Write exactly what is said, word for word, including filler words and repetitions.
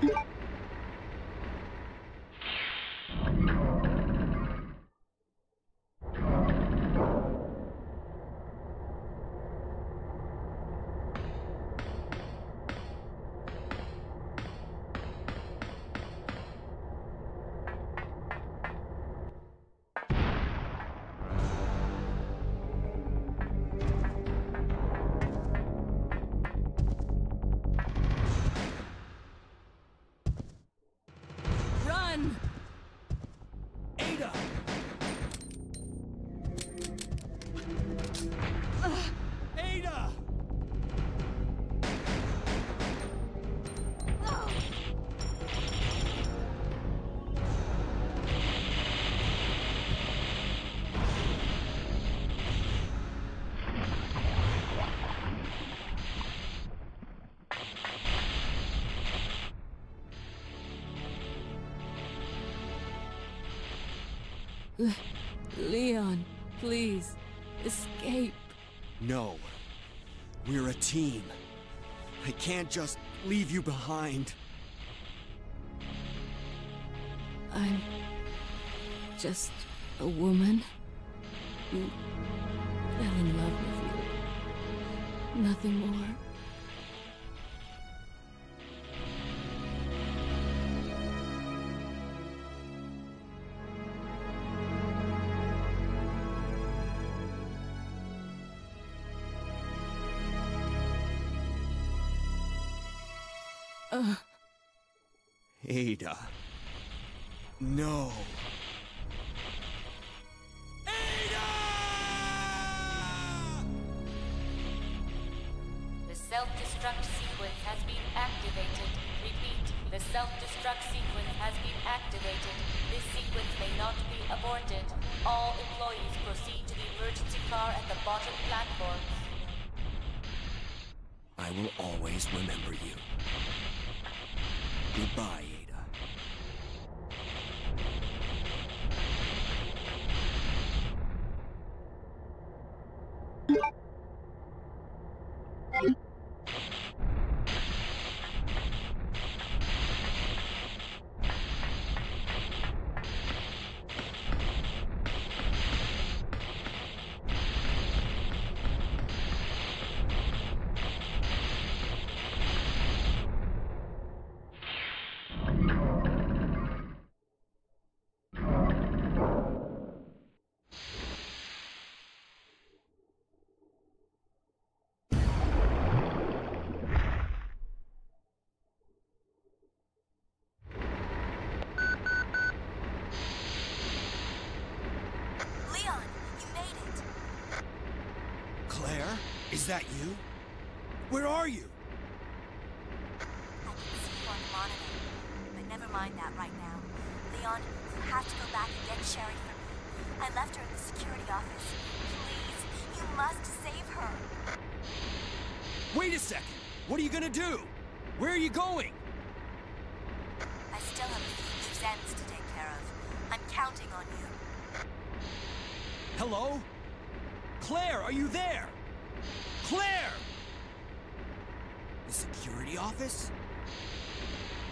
Le Leon, please, escape. No. We're a team. I can't just leave you behind. I'm just a woman who fell in love with you. Nothing more. Uh. Ada. No. Ada! The self-destruct sequence has been activated. Repeat, the self-destruct sequence has been activated. This sequence may not be aborted. All employees proceed to the emergency car at the bottom platform. I will always remember you. Goodbye, Ada. Claire? Is that you? Where are you? I can see you on the monitor, but never mind that right now. Leon, you have to go back and get Sherry for me. I left her in the security office. Please, you must save her. Wait a second! What are you gonna do? Where are you going? I still have a few loose ends to take care of. I'm counting on you. Hello? Claire, are you there? Claire! The security office?